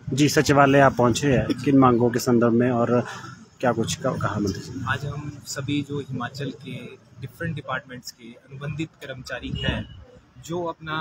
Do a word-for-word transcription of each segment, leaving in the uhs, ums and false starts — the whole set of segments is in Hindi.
जी, सचिवालय आप पहुंचे हैं, किन मांगों के संदर्भ में और क्या कुछ कहा मंत्री जी? आज हम सभी जो हिमाचल के डिफरेंट डिपार्टमेंट्स के अनुबंधित कर्मचारी हैं, जो अपना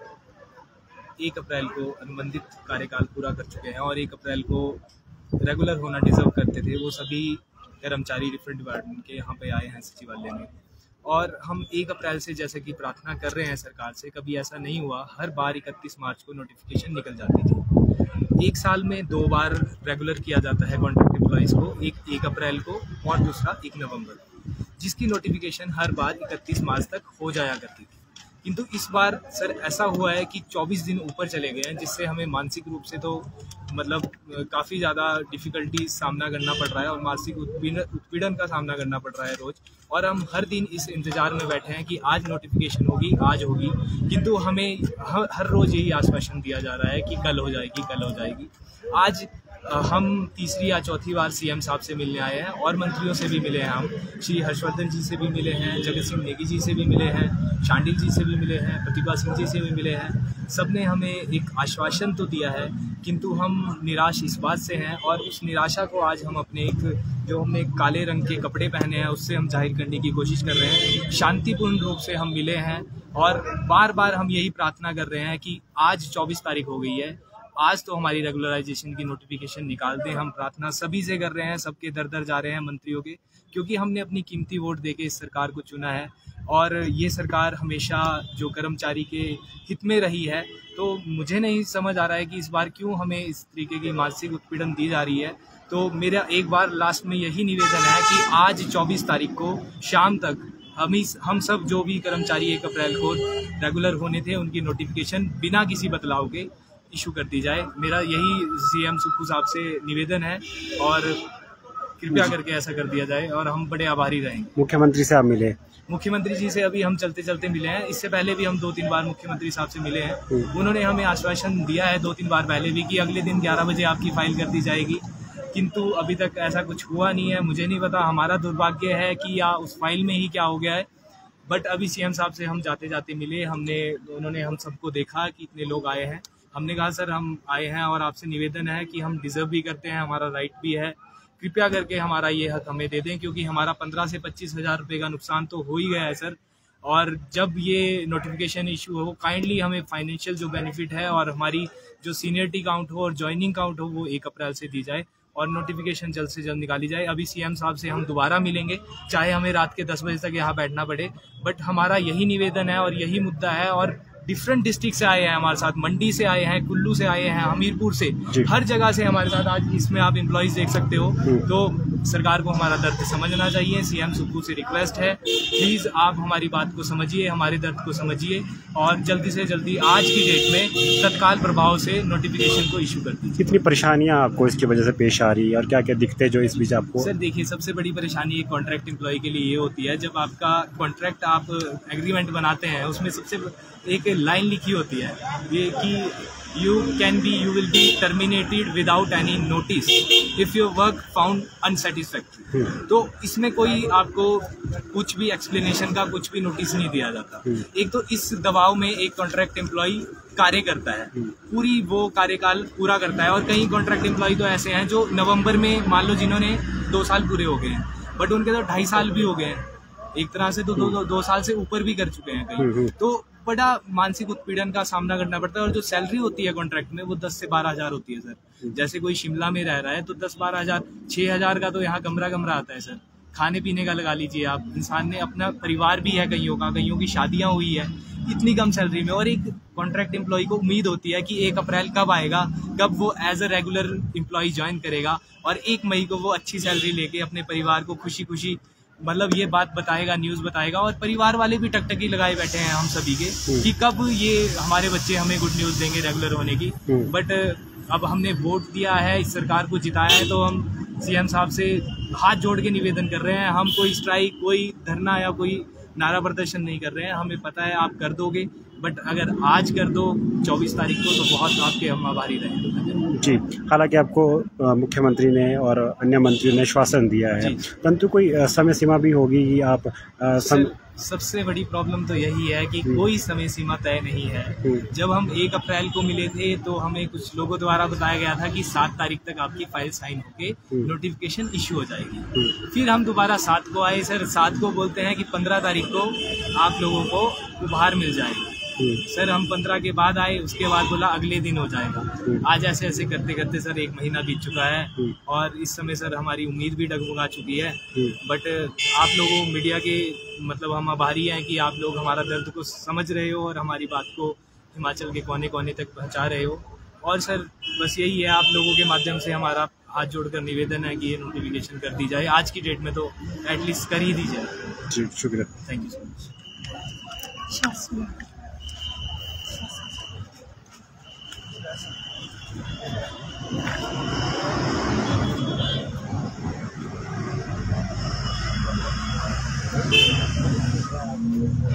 एक अप्रैल को अनुबंधित कार्यकाल पूरा कर चुके हैं और एक अप्रैल को रेगुलर होना डिजर्व करते थे, वो सभी कर्मचारी डिफरेंट डिपार्टमेंट के यहाँ पे आए हैं सचिवालय में। और हम एक अप्रैल से जैसे कि प्रार्थना कर रहे हैं सरकार से, कभी ऐसा नहीं हुआ, हर बार इकतीस मार्च को नोटिफिकेशन निकल जाती थी। एक साल में दो बार रेगुलर किया जाता है कॉन्ट्रैक्ट एम्प्लॉइज़ को, एक एक अप्रैल को और दूसरा एक नवंबर को, जिसकी नोटिफिकेशन हर बार इकतीस मार्च तक हो जाया करती थी। किंतु इस बार सर ऐसा हुआ है कि चौबीस दिन ऊपर चले गए हैं, जिससे हमें मानसिक रूप से तो मतलब काफ़ी ज़्यादा डिफ़िकल्टी सामना करना पड़ रहा है और मानसिक उत्पीड़न का सामना करना पड़ रहा है रोज़। और हम हर दिन इस इंतज़ार में बैठे हैं कि आज नोटिफिकेशन होगी, आज होगी, किंतु हमें हर, हर रोज़ यही आश्वासन दिया जा रहा है कि कल हो जाएगी, कल हो जाएगी। आज हम तीसरी या चौथी बार सीएम साहब से मिलने आए हैं और मंत्रियों से भी मिले हैं। हम श्री हर्षवर्धन जी से भी मिले हैं, जगत सिंह नेगी जी से भी मिले हैं, शांडिल जी से भी मिले हैं, प्रतिभा सिंह जी से भी मिले हैं। सब ने हमें एक आश्वासन तो दिया है, किंतु हम निराश इस बात से हैं और उस निराशा को आज हम अपने एक जो हमने काले रंग के कपड़े पहने हैं उससे हम जाहिर करने की कोशिश कर रहे हैं। शांतिपूर्ण रूप से हम मिले हैं और बार बार हम यही प्रार्थना कर रहे हैं कि आज चौबीस तारीख हो गई है, आज तो हमारी रेगुलराइजेशन की नोटिफिकेशन निकाल दें। हम प्रार्थना सभी से कर रहे हैं, सबके दर दर जा रहे हैं मंत्रियों के, क्योंकि हमने अपनी कीमती वोट देके इस सरकार को चुना है और ये सरकार हमेशा जो कर्मचारी के हित में रही है। तो मुझे नहीं समझ आ रहा है कि इस बार क्यों हमें इस तरीके की मानसिक उत्पीड़न दी जा रही है। तो मेरा एक बार लास्ट में यही निवेदन है कि आज चौबीस तारीख को शाम तक हम इस हम सब जो भी कर्मचारी एक अप्रैल को रेगुलर होने थे उनकी नोटिफिकेशन बिना किसी बदलाव के इशू कर दी जाए। मेरा यही सीएम सुक्खू साहब से निवेदन है और कृपया करके ऐसा कर दिया जाए और हम बड़े आभारी रहेंगे। मुख्यमंत्री से आप मिले? मुख्यमंत्री जी से अभी हम चलते चलते मिले हैं, इससे पहले भी हम दो तीन बार मुख्यमंत्री साहब से मिले हैं। उन्होंने हमें आश्वासन दिया है दो तीन बार पहले भी कि अगले दिन ग्यारह बजे आपकी फाइल कर दी जाएगी, किंतु अभी तक ऐसा कुछ हुआ नहीं है। मुझे नहीं पता हमारा दुर्भाग्य है कि या उस फाइल में ही क्या हो गया है, बट अभी सीएम साहब से हम जाते जाते मिले, हमने उन्होंने हम सबको देखा कि इतने लोग आए हैं। हमने कहा सर हम आए हैं और आपसे निवेदन है कि हम डिज़र्व भी करते हैं, हमारा राइट भी है, कृपया करके हमारा ये हक हमें दे दें, क्योंकि हमारा पंद्रह से पच्चीस हज़ार रुपये का नुकसान तो हो ही गया है सर। और जब ये नोटिफिकेशन इशू हो, काइंडली हमें फाइनेंशियल जो बेनिफिट है और हमारी जो सीनियरिटी काउंट हो और ज्वाइनिंग काउंट हो वो एक अप्रैल से दी जाए और नोटिफिकेशन जल्द से जल्द निकाली जाए। अभी सीएम साहब से हम दोबारा मिलेंगे, चाहे हमें रात के दस बजे तक यहाँ बैठना पड़े, बट हमारा यही निवेदन है और यही मुद्दा है। और डिफरेंट डिस्ट्रिक्ट से आए हैं हमारे साथ, मंडी से आए हैं, कुल्लू से आए हैं, हमीरपुर से, हर जगह से हमारे साथ आज इसमें आप एम्प्लॉइज देख सकते हो। तो सरकार को हमारा दर्द समझना चाहिए। सीएम सुक्खू से रिक्वेस्ट है, प्लीज़ आप हमारी बात को समझिए, हमारे दर्द को समझिए और जल्दी से जल्दी आज की डेट में तत्काल प्रभाव से नोटिफिकेशन को इशू कर दीजिए। कितनी परेशानियां आपको इसकी वजह से पेश आ रही है और क्या क्या दिक्कतें जो इस बीच आपको? सर देखिए, सबसे बड़ी परेशानी एक कॉन्ट्रैक्ट एम्प्लॉय के लिए ये होती है, जब आपका कॉन्ट्रैक्ट आप एग्रीमेंट बनाते हैं उसमें सबसे एक लाइन लिखी होती है ये कि you can be you will be terminated without any notice if your work found unsatisfactory. तो इसमें कोई आपको कुछ भी एक्सप्लेनेशन का कुछ भी नोटिस नहीं दिया जाता। एक तो इस दबाव में एक कॉन्ट्रैक्ट एम्प्लॉय कार्य करता है, पूरी वो कार्यकाल पूरा करता है। और कई कॉन्ट्रैक्ट एम्प्लॉय तो ऐसे हैं जो नवंबर में, मान लो जिन्होंने दो साल पूरे हो गए हैं, बट उनके तो ढाई साल भी हो गए हैं, एक तरह से तो दो, दो, दो साल से ऊपर भी कर चुके हैं कई। तो बड़ा मानसिक उत्पीड़न का सामना करना पड़ता है। और जो सैलरी होती है कॉन्ट्रैक्ट में वो दस से बारह हजार होती है सर। जैसे कोई शिमला में रह रहा है तो दस बारह हजार छः हजार का तो यहाँ कमरा कमरा आता है सर। खाने पीने का लगा लीजिए आप, इंसान ने अपना परिवार भी है कईयों का, कईयों की शादियाँ हुई है इतनी कम सैलरी में। और एक कॉन्ट्रैक्ट एम्प्लॉय को उम्मीद होती है कि एक अप्रैल कब आएगा, कब वो as a regular employee join करेगा और एक मई को वो अच्छी सैलरी लेके अपने परिवार को खुशी खुशी मतलब ये बात बताएगा, न्यूज़ बताएगा। और परिवार वाले भी टकटकी लगाए बैठे हैं हम सभी के कि कब ये हमारे बच्चे हमें गुड न्यूज़ देंगे रेगुलर होने की। बट अब हमने वोट दिया है, इस सरकार को जिताया है, तो हम सीएम साहब से हाथ जोड़ के निवेदन कर रहे हैं। हम कोई स्ट्राइक, कोई धरना या कोई नारा प्रदर्शन नहीं कर रहे हैं। हमें पता है आप कर दोगे, बट अगर आज कर दो चौबीस तारीख को तो बहुत आपके हम आभारी रहेंगे। जी, हालांकि आपको अ, मुख्यमंत्री ने और अन्य मंत्रियों ने आश्वासन दिया है, परंतु कोई अ, समय सीमा भी होगी कि आप अ, सम... सबसे बड़ी प्रॉब्लम तो यही है कि कोई समय सीमा तय नहीं है। जब हम एक अप्रैल को मिले थे तो हमें कुछ लोगों द्वारा बताया गया था कि सात तारीख तक आपकी फाइल साइन होके नोटिफिकेशन इशू हो जाएगी। फिर हम दोबारा सात को आए, सर सात को बोलते हैं कि पंद्रह तारीख को आप लोगों को उपहार मिल जाएगा। सर हम पंद्रह के बाद आए, उसके बाद बोला अगले दिन हो जाएगा। आज ऐसे ऐसे करते करते सर एक महीना बीत चुका है और इस समय सर हमारी उम्मीद भी डगमगा चुकी है। बट आप लोगों मीडिया के मतलब हम आभारी हैं कि आप लोग हमारा दर्द को समझ रहे हो और हमारी बात को हिमाचल के कोने कोने तक पहुंचा रहे हो। और सर बस यही है, आप लोगों के माध्यम से हमारा हाथ जोड़कर निवेदन है कि ये नोटिफिकेशन कर दी जाए, आज की डेट में तो एटलीस्ट कर ही दी जाए। जी शुक्रिया, thank you so much. Thank you.